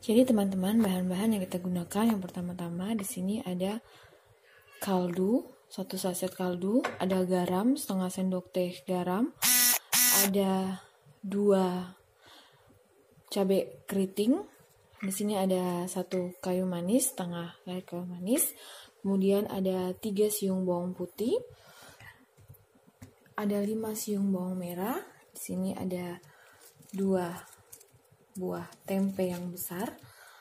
Jadi teman-teman, bahan-bahan yang kita gunakan yang pertama-tama di sini ada kaldu, 1 saset kaldu, ada garam, setengah sendok teh garam, ada 2 cabai keriting, di sini ada 1 kayu manis, setengah kayu manis, kemudian ada 3 siung bawang putih, ada 5 siung bawang merah, di sini ada 2 buah tempe yang besar,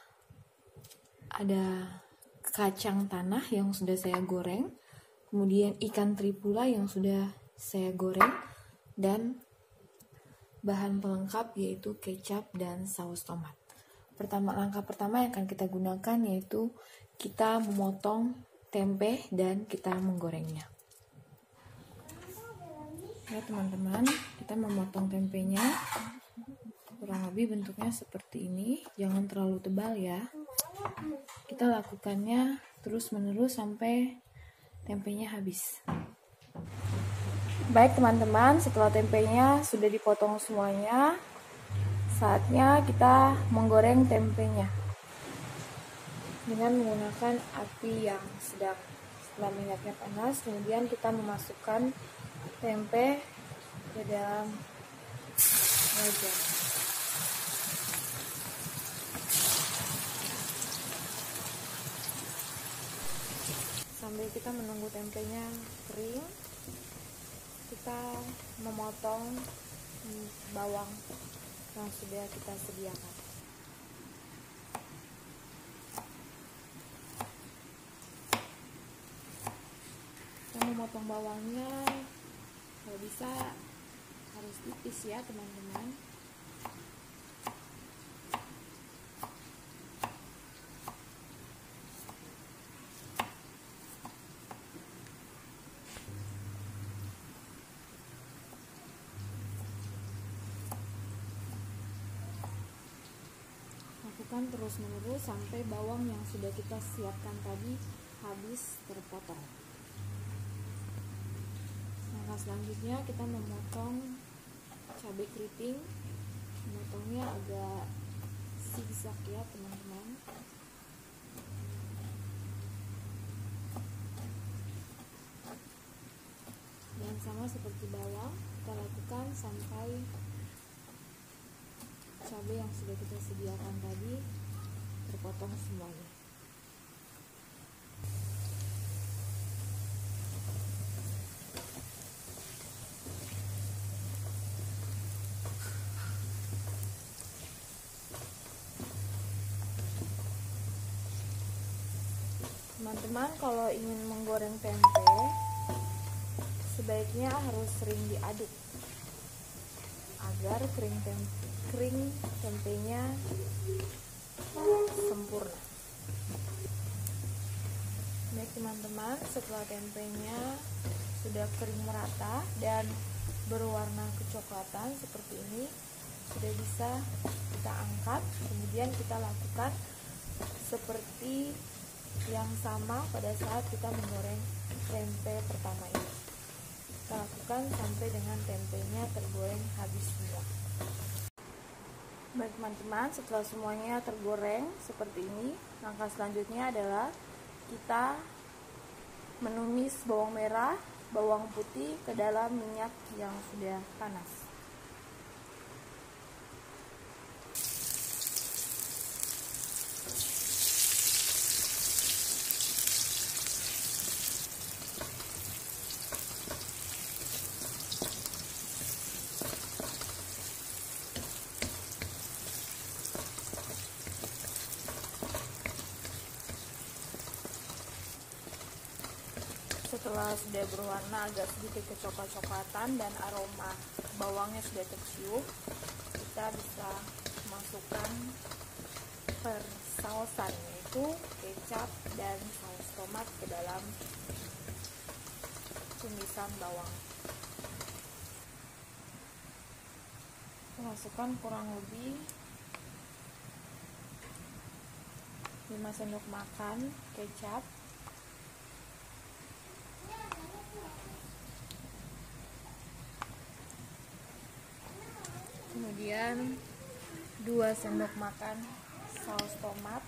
ada kacang tanah yang sudah saya goreng, kemudian ikan teri pula yang sudah saya goreng, dan bahan pelengkap yaitu kecap dan saus tomat. Langkah pertama yang akan kita gunakan yaitu kita memotong tempe dan kita menggorengnya. Ya teman-teman, kita memotong tempenya. Kurang lebih bentuknya seperti ini, jangan terlalu tebal ya. Kita lakukannya terus-menerus sampai tempenya habis. Baik teman-teman, setelah tempenya sudah dipotong semuanya, saatnya kita menggoreng tempenya dengan menggunakan api yang sedang. Setelah minyaknya panas, kemudian kita memasukkan tempe ke dalam wajan. Sambil kita menunggu tempenya kering, kita memotong bawang yang sudah kita sediakan. Kita memotong bawangnya, kalau bisa harus tipis ya teman-teman. Lakukan terus-menerus sampai bawang yang sudah kita siapkan tadi habis terpotong. Langkah selanjutnya kita memotong cabai keriting. Memotongnya agak zigzag ya teman-teman. Dan sama seperti bawang, kita lakukan sampai cabai yang sudah kita sediakan tadi terpotong semuanya. Teman-teman, kalau ingin menggoreng tempe, sebaiknya harus sering diaduk agar kering tempenya sempurna. Baik teman-teman, setelah tempenya sudah kering merata dan berwarna kecoklatan seperti ini, sudah bisa kita angkat. Kemudian kita lakukan seperti yang sama pada saat kita menggoreng tempe pertama ini. Kita lakukan sampai dengan tempenya tergoreng habis semua. Baik teman-teman, setelah semuanya tergoreng seperti ini, langkah selanjutnya adalah kita menumis bawang merah, bawang putih ke dalam minyak yang sudah panas. Setelah sudah berwarna agak sedikit kecoklat-coklatan dan aroma bawangnya sudah tercium, kita bisa masukkan persausan, yaitu kecap dan saus tomat ke dalam tumisan bawang. Masukkan kurang lebih 5 sendok makan kecap, kemudian 2 sendok makan saus tomat,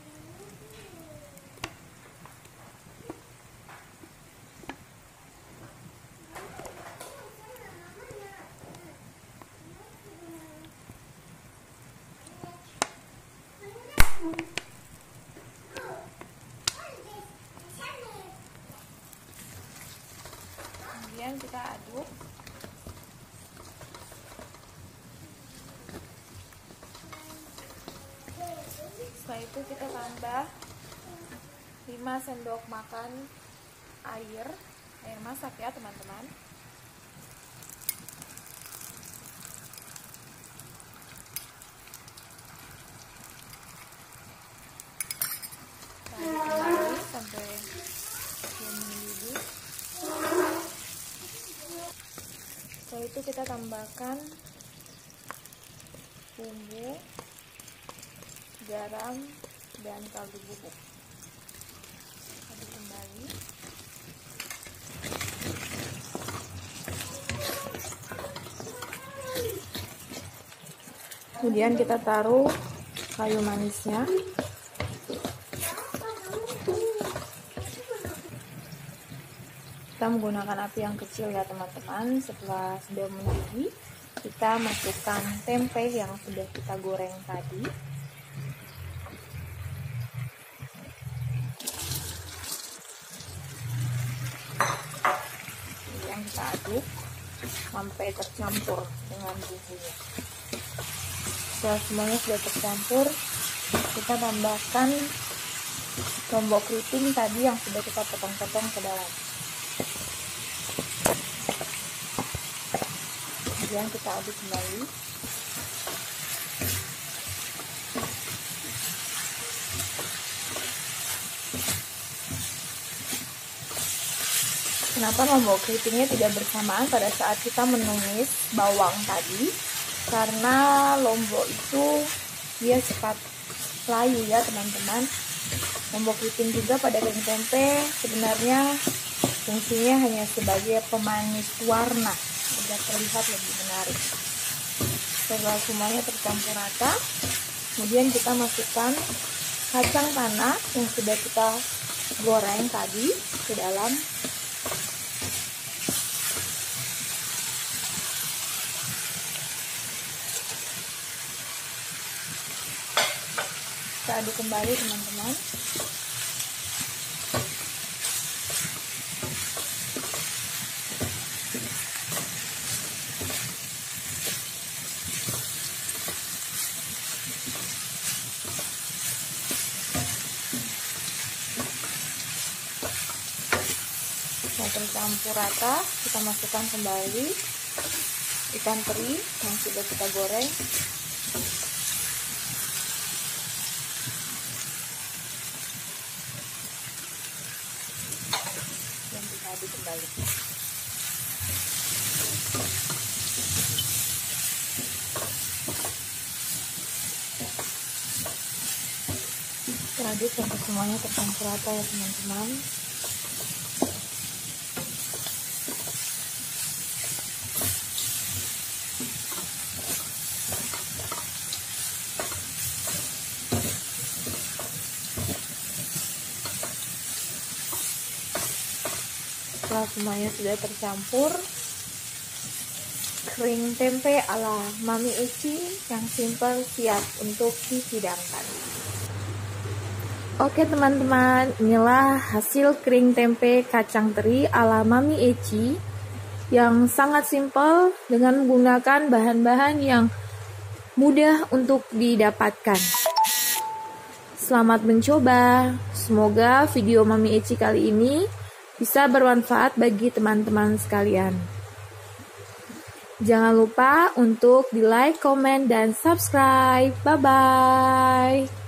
kemudian kita aduk. Setelah itu kita tambah 5 sendok makan air masak ya teman-teman. Sampai mendidih. Setelah itu kita tambahkan bumbu, garam, dan kaldu bubuk. Aduk kembali. Kemudian kita taruh kayu manisnya. Kita menggunakan api yang kecil ya teman-teman. Setelah sudah mendidih, kita masukkan tempe yang sudah kita goreng tadi. Kemudian kita aduk sampai tercampur dengan bumbunya. Setelah semuanya sudah tercampur, kita tambahkan lombok keriting tadi yang sudah kita potong-potong ke dalam. Kemudian kita aduk kembali. Kenapa lombok keritingnya tidak bersamaan pada saat kita menumis bawang tadi? Karena lombok itu dia cepat layu ya teman-teman. Lombok keriting juga pada kering tempe sebenarnya fungsinya hanya sebagai pemanis warna agar terlihat lebih menarik. Setelah semuanya tercampur rata, kemudian kita masukkan kacang tanah yang sudah kita goreng tadi ke dalam. Kita aduk kembali teman-teman. Setelah tercampur rata, kita masukkan kembali ikan teri yang sudah kita goreng. Dan kita aduk kembali. Kita aduk sampai semuanya tercampur rata ya teman-teman. Setelah semuanya sudah tercampur, kering tempe ala Mami Eci yang simple siap untuk dihidangkan. Oke teman-teman, inilah hasil kering tempe kacang teri ala Mami Eci yang sangat simple dengan menggunakan bahan-bahan yang mudah untuk didapatkan. Selamat mencoba. Semoga video Mami Eci kali ini bisa bermanfaat bagi teman-teman sekalian. Jangan lupa untuk di like, komen, dan subscribe. Bye-bye.